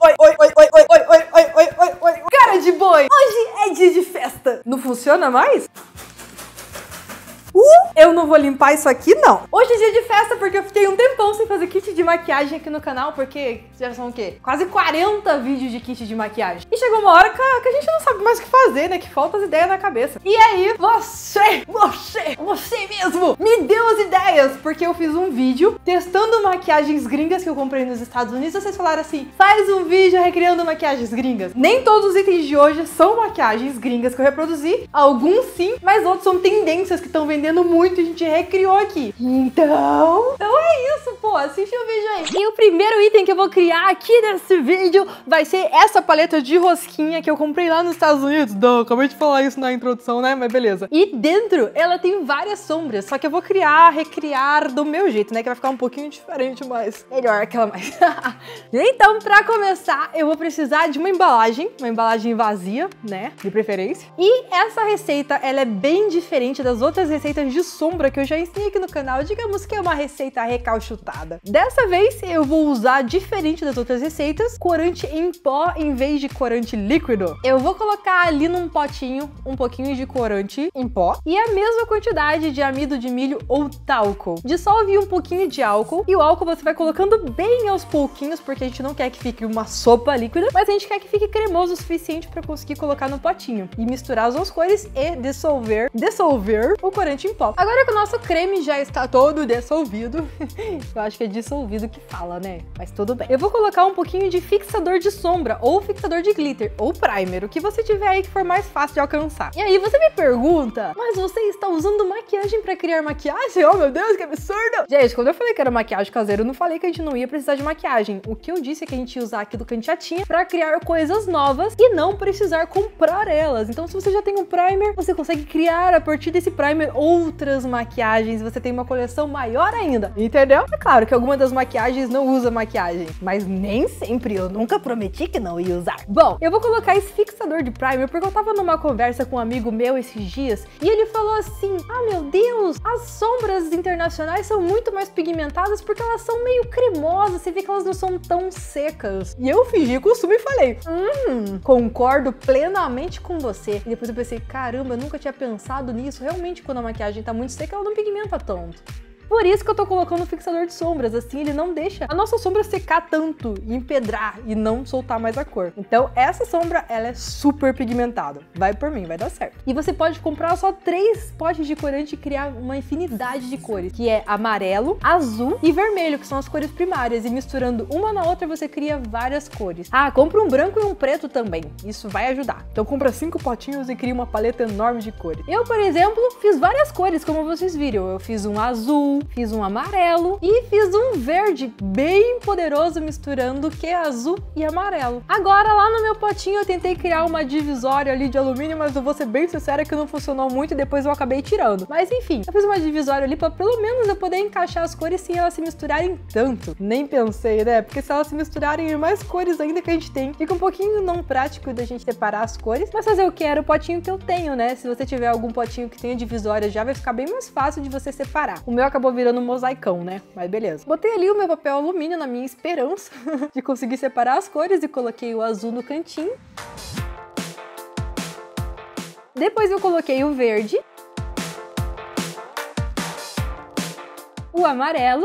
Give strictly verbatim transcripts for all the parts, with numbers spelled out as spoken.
oi, oi, oi, oi, oi, oi, oi, oi, oi, oi, oi, cara de boi, hoje é dia de festa. Não funciona mais? Uh, eu não vou limpar isso aqui, não. Hoje é dia de festa porque eu fiquei um tempão sem fazer kit de maquiagem aqui no canal, porque já são o quê? Quase quarenta vídeos de kit de maquiagem. E chegou uma hora que a, que a gente não sabe mais o que fazer, né? Que falta as ideias na cabeça. E aí, você, você, você mesmo, me deu as ideias, porque eu fiz um vídeo testando maquiagens gringas que eu comprei nos Estados Unidos. Vocês falaram assim, faz um vídeo recriando maquiagens gringas. Nem todos os itens de hoje são maquiagens gringas que eu reproduzi. Alguns sim, mas outros são tendências que estão vendendo muito e a gente recriou aqui. Então, então é isso, pô. Assiste o vídeo aí. E o primeiro item que eu vou criar aqui nesse vídeo vai ser essa paleta de rosquinha que eu comprei lá nos Estados Unidos. Não, acabei de falar isso na introdução, né? Mas beleza. E dentro ela tem várias sombras, só que eu vou criar, recriar do meu jeito, né? Que vai ficar um pouquinho diferente, mas melhor aquela mais. Então, pra começar, eu vou precisar de uma embalagem, uma embalagem vazia, né? De preferência. E essa receita, ela é bem diferente das outras receitas de sombra que eu já ensinei aqui no canal. Digamos que é uma receita recalchutada. Dessa vez eu vou usar, diferente das outras receitas, corante em pó em vez de corante líquido. Eu vou colocar ali num potinho um pouquinho de corante em pó e a mesma quantidade de amido de milho ou talco. Dissolve um pouquinho de álcool e o álcool você vai colocando bem aos pouquinhos, porque a gente não quer que fique uma sopa líquida, mas a gente quer que fique cremoso o suficiente para conseguir colocar no potinho e misturar as duas cores e dissolver, dissolver o corante em pó. Agora que o nosso creme já está todo dissolvido, eu acho que é dissolvido que fala, né? Mas tudo bem. Eu vou colocar um pouquinho de fixador de sombra ou fixador de glitter ou primer, o que você tiver aí que for mais fácil de alcançar. E aí você me pergunta, mas você está usando maquiagem para criar maquiagem? Oh meu Deus, que absurdo! Gente, quando eu falei que era maquiagem caseira, eu não falei que a gente não ia precisar de maquiagem. O que eu disse é que a gente ia usar aqui do Cantiatinha para criar coisas novas e não precisar comprar elas. Então se você já tem um primer, você consegue criar a partir desse primer outras maquiagens, você tem uma coleção maior ainda, entendeu? É claro que alguma das maquiagens não usa maquiagem, mas nem sempre, eu nunca prometi que não ia usar. Bom, eu vou colocar esse fixador de primer porque eu tava numa conversa com um amigo meu esses dias e ele falou assim, ah meu Deus, as sombras internacionais são muito mais pigmentadas porque elas são meio cremosas, você vê que elas não são tão secas. E eu fingi costume e falei, hum, concordo plenamente com você. E depois eu pensei, caramba, eu nunca tinha pensado nisso, realmente quando a maquiagem tá muito seca, ela não pigmenta tanto. Por isso que eu tô colocando um fixador de sombras, assim ele não deixa a nossa sombra secar tanto, e empedrar e não soltar mais a cor. Então essa sombra, ela é super pigmentada. Vai por mim, vai dar certo. E você pode comprar só três potes de corante e criar uma infinidade de cores, que é amarelo, azul e vermelho, que são as cores primárias. E misturando uma na outra, você cria várias cores. Ah, compra um branco e um preto também. Isso vai ajudar. Então compra cinco potinhos e cria uma paleta enorme de cores. Eu, por exemplo, fiz várias cores, como vocês viram. Eu fiz um azul, fiz um amarelo e fiz um verde bem poderoso misturando que é azul e amarelo. Agora lá no meu potinho eu tentei criar uma divisória ali de alumínio, mas eu vou ser bem sincera que não funcionou muito e depois eu acabei tirando. Mas enfim, eu fiz uma divisória ali para pelo menos eu poder encaixar as cores sem elas se misturarem tanto. Nem pensei, né? Porque se elas se misturarem em mais cores ainda que a gente tem, fica um pouquinho não prático da gente separar as cores. Mas fazer o que? Era o potinho que eu tenho, né? Se você tiver algum potinho que tenha divisória já vai ficar bem mais fácil de você separar. O meu acabou virando um mosaicão, né? Mas beleza. Botei ali o meu papel alumínio na minha esperança de conseguir separar as cores e coloquei o azul no cantinho. Depois eu coloquei o verde, o amarelo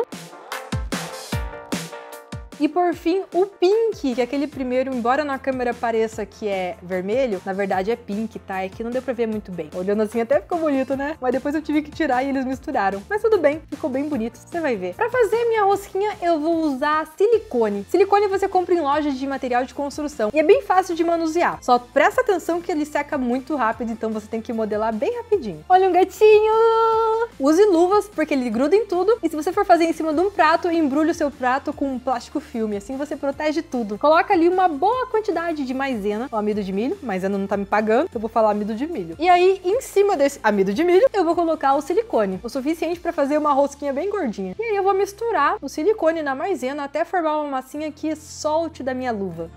e por fim o pink, que é aquele primeiro, embora na câmera pareça que é vermelho, na verdade é pink, tá? É que não deu pra ver muito bem. Olhando assim até ficou bonito, né? Mas depois eu tive que tirar e eles misturaram. Mas tudo bem, ficou bem bonito, você vai ver. Pra fazer minha rosquinha eu vou usar silicone. Silicone você compra em lojas de material de construção e é bem fácil de manusear. Só presta atenção que ele seca muito rápido, então você tem que modelar bem rapidinho. Olha um gatinho! Use luvas porque ele gruda em tudo e se você for fazer em cima de um prato, embrulhe o seu prato com um plástico filme, assim você protege tudo. Coloca ali uma boa quantidade de maisena, ou amido de milho, maisena não tá me pagando, eu vou falar amido de milho. E aí, em cima desse amido de milho, eu vou colocar o silicone, o suficiente pra fazer uma rosquinha bem gordinha. E aí eu vou misturar o silicone na maisena até formar uma massinha que solte da minha luva.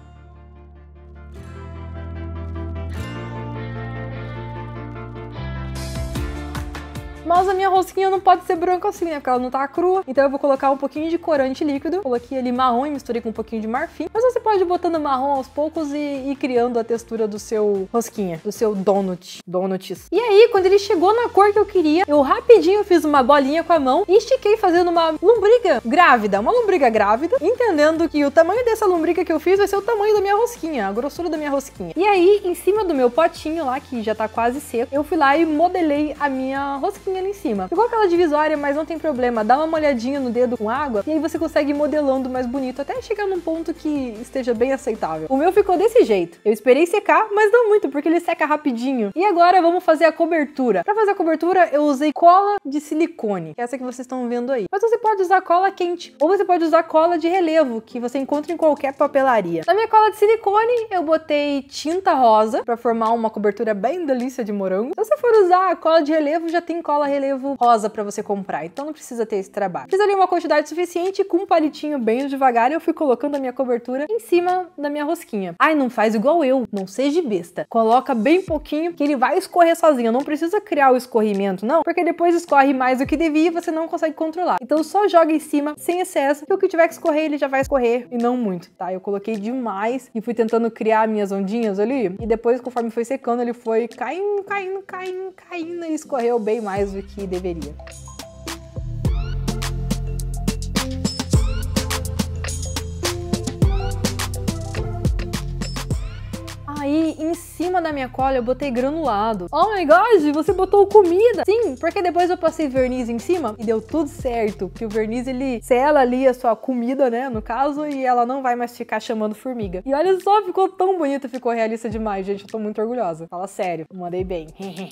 Mas a minha rosquinha não pode ser branca assim, né? Porque ela não tá crua. Então eu vou colocar um pouquinho de corante líquido. Coloquei ali marrom e misturei com um pouquinho de marfim. Mas você pode ir botando marrom aos poucos e ir criando a textura do seu rosquinha, do seu donut. Donuts. E aí, quando ele chegou na cor que eu queria, eu rapidinho fiz uma bolinha com a mão e estiquei fazendo uma lombriga grávida. Uma lombriga grávida, entendendo que o tamanho dessa lombriga que eu fiz vai ser o tamanho da minha rosquinha, a grossura da minha rosquinha. E aí, em cima do meu potinho lá, que já tá quase seco, eu fui lá e modelei a minha rosquinha ali em cima. Ficou aquela divisória, mas não tem problema. Dá uma molhadinha no dedo com água e aí você consegue ir modelando mais bonito, até chegar num ponto que esteja bem aceitável. O meu ficou desse jeito. Eu esperei secar, mas não muito, porque ele seca rapidinho. E agora vamos fazer a cobertura. Pra fazer a cobertura, eu usei cola de silicone, que é essa que vocês estão vendo aí. Mas você pode usar cola quente, ou você pode usar cola de relevo, que você encontra em qualquer papelaria. Na minha cola de silicone, eu botei tinta rosa, pra formar uma cobertura bem delícia de morango. Se você for usar a cola de relevo, já tem cola relevo rosa pra você comprar, então não precisa ter esse trabalho. Fiz ali uma quantidade suficiente, com um palitinho bem devagar, eu fui colocando a minha cobertura em cima da minha rosquinha. Ai, não faz igual eu, não seja besta. Coloca bem pouquinho, que ele vai escorrer sozinho. Não precisa criar o escorrimento, não, porque depois escorre mais do que devia e você não consegue controlar. Então só joga em cima, sem excesso, que o que tiver que escorrer, ele já vai escorrer, e não muito, tá? Eu coloquei demais e fui tentando criar minhas ondinhas ali, e depois, conforme foi secando, ele foi caindo, caindo, caindo, caindo, e escorreu bem mais do que deveria. Aí, em cima da minha cola, eu botei granulado. Oh my god, você botou comida! Sim, porque depois eu passei verniz em cima e deu tudo certo. Porque o verniz, ele sela ali a sua comida, né, no caso, e ela não vai mais ficar chamando formiga. E olha só, ficou tão bonito, ficou realista demais, gente. Eu tô muito orgulhosa. Fala sério, mandei bem.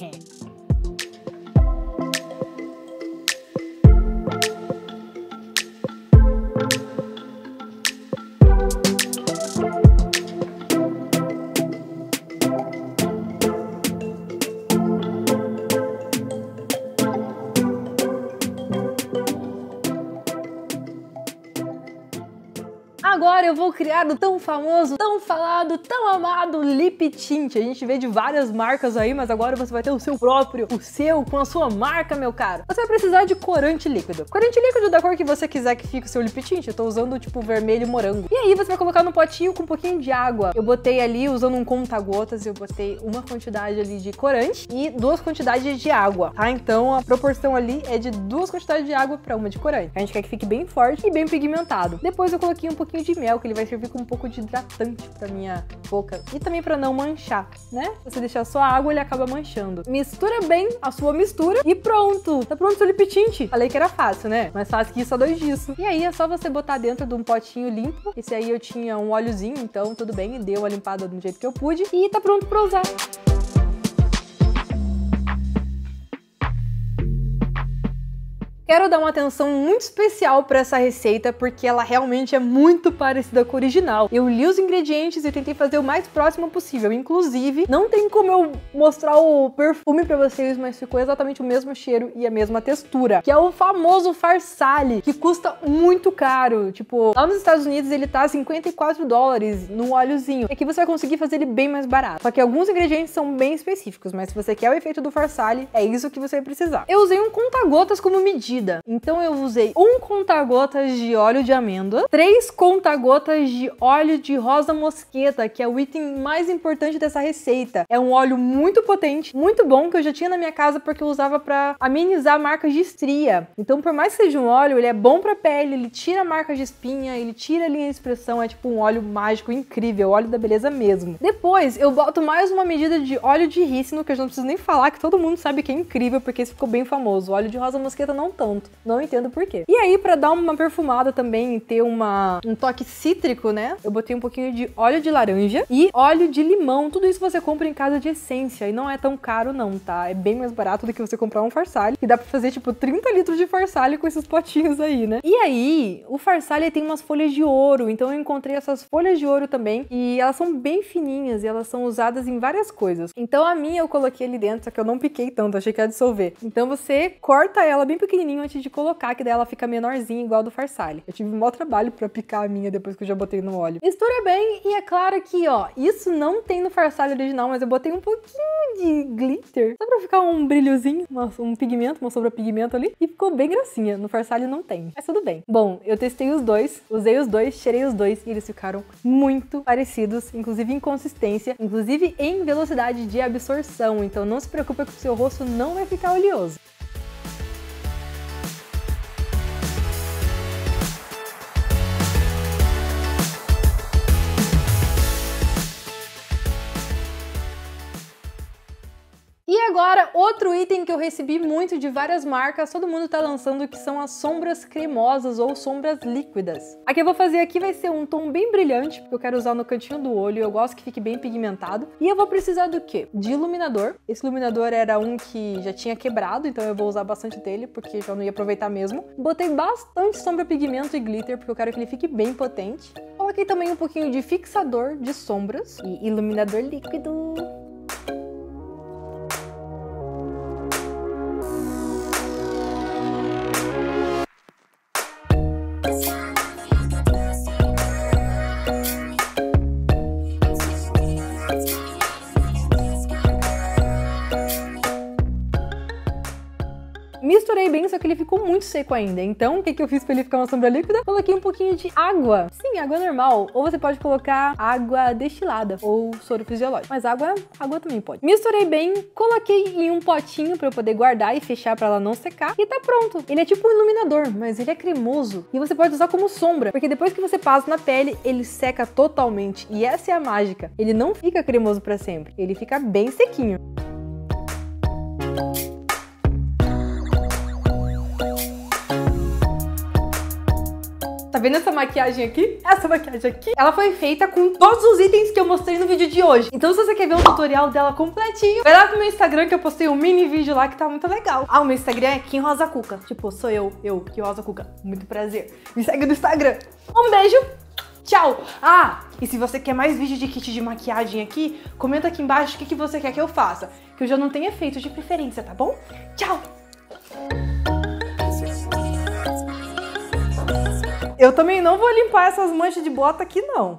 Agora eu vou criar o tão famoso, tão falado, tão amado lip tint. A gente vê de várias marcas aí, mas agora você vai ter o seu próprio, o seu, com a sua marca, meu caro. Você vai precisar de corante líquido. Corante líquido da cor que você quiser que fique o seu lip tint. Eu tô usando, tipo, vermelho e morango. E aí você vai colocar no potinho com um pouquinho de água. Eu botei ali, usando um conta-gotas, eu botei uma quantidade ali de corante e duas quantidades de água, tá? Então a proporção ali é de duas quantidades de água pra uma de corante. A gente quer que fique bem forte e bem pigmentado. Depois eu coloquei um pouquinho de mel, que ele vai servir com um pouco de hidratante pra minha boca e também pra não manchar, né? Se você deixar só a água, ele acaba manchando. Mistura bem a sua mistura e pronto! Tá pronto o lip tint. Falei que era fácil, né? Mais fácil que isso, a dois disso. E aí é só você botar dentro de um potinho limpo. Esse aí eu tinha um óleozinho, então tudo bem, dei uma limpada do jeito que eu pude e tá pronto pra usar. Quero dar uma atenção muito especial para essa receita, porque ela realmente é muito parecida com a original. Eu li os ingredientes e tentei fazer o mais próximo possível. Inclusive, não tem como eu mostrar o perfume para vocês, mas ficou exatamente o mesmo cheiro e a mesma textura, que é o famoso Farsali, que custa muito caro. Tipo, lá nos Estados Unidos ele tá cinquenta e quatro dólares no óleozinho. Aqui você vai conseguir fazer ele bem mais barato. Só que alguns ingredientes são bem específicos, mas se você quer o efeito do Farsali, é isso que você vai precisar. Eu usei um conta-gotas como medida. Então eu usei um conta-gotas de óleo de amêndoa, três conta-gotas de óleo de rosa mosqueta, que é o item mais importante dessa receita. É um óleo muito potente, muito bom, que eu já tinha na minha casa porque eu usava pra amenizar marcas de estria. Então, por mais que seja um óleo, ele é bom pra pele, ele tira marcas de espinha, ele tira a linha de expressão, é tipo um óleo mágico, incrível, óleo da beleza mesmo. Depois, eu boto mais uma medida de óleo de rícino, que eu não preciso nem falar, que todo mundo sabe que é incrível, porque esse ficou bem famoso. O óleo de rosa mosqueta não tanto. Não entendo por quê. E aí, pra dar uma perfumada também e ter uma, um toque cítrico, né? Eu botei um pouquinho de óleo de laranja e óleo de limão. Tudo isso você compra em casa de essência e não é tão caro não, tá? É bem mais barato do que você comprar um Farsali. E dá pra fazer, tipo, trinta litros de Farsali com esses potinhos aí, né? E aí, o Farsali tem umas folhas de ouro. Então eu encontrei essas folhas de ouro também. E elas são bem fininhas e elas são usadas em várias coisas. Então a minha eu coloquei ali dentro, só que eu não piquei tanto, achei que ia dissolver. Então você corta ela bem pequenininho, pouquinho antes de colocar, que daí ela fica menorzinha, igual a do Farsali. Eu tive um maior trabalho pra picar a minha depois que eu já botei no óleo. Mistura bem e é claro que, ó, isso não tem no Farsali original, mas eu botei um pouquinho de glitter, só pra ficar um brilhozinho, uma, um pigmento, uma sombra pigmento ali, e ficou bem gracinha. No Farsali não tem, mas tudo bem. Bom, eu testei os dois, usei os dois, cheirei os dois e eles ficaram muito parecidos, inclusive em consistência, inclusive em velocidade de absorção, então não se preocupe que o seu rosto não vai ficar oleoso. E agora, outro item que eu recebi muito de várias marcas, todo mundo tá lançando, que são as sombras cremosas ou sombras líquidas. A que eu vou fazer aqui vai ser um tom bem brilhante, porque eu quero usar no cantinho do olho, eu gosto que fique bem pigmentado. E eu vou precisar do quê? De iluminador. Esse iluminador era um que já tinha quebrado, então eu vou usar bastante dele, porque já não ia aproveitar mesmo. Botei bastante sombra pigmento e glitter, porque eu quero que ele fique bem potente. Coloquei também um pouquinho de fixador de sombras e iluminador líquido. Misturei bem, só que ele ficou muito seco ainda. Então, o que, que eu fiz pra ele ficar uma sombra líquida? Coloquei um pouquinho de água. Sim, água normal. Ou você pode colocar água destilada ou soro fisiológico. Mas água, água também pode. Misturei bem, coloquei em um potinho pra eu poder guardar e fechar pra ela não secar. E tá pronto. Ele é tipo um iluminador, mas ele é cremoso. E você pode usar como sombra, porque depois que você passa na pele, ele seca totalmente. E essa é a mágica. Ele não fica cremoso pra sempre. Ele fica bem sequinho. Tá vendo essa maquiagem aqui? Essa maquiagem aqui, ela foi feita com todos os itens que eu mostrei no vídeo de hoje. Então se você quer ver o tutorial dela completinho, vai lá pro meu Instagram que eu postei um mini vídeo lá que tá muito legal. Ah, o meu Instagram é Kim Rosa Cuca. Tipo, sou eu, eu, Kim Rosa Cuca. Muito prazer. Me segue no Instagram. Um beijo. Tchau! Ah, e se você quer mais vídeo de kit de maquiagem aqui, comenta aqui embaixo o que, que você quer que eu faça. Que eu já não tenho efeito de preferência, tá bom? Tchau! Eu também não vou limpar essas manchas de bota aqui, não.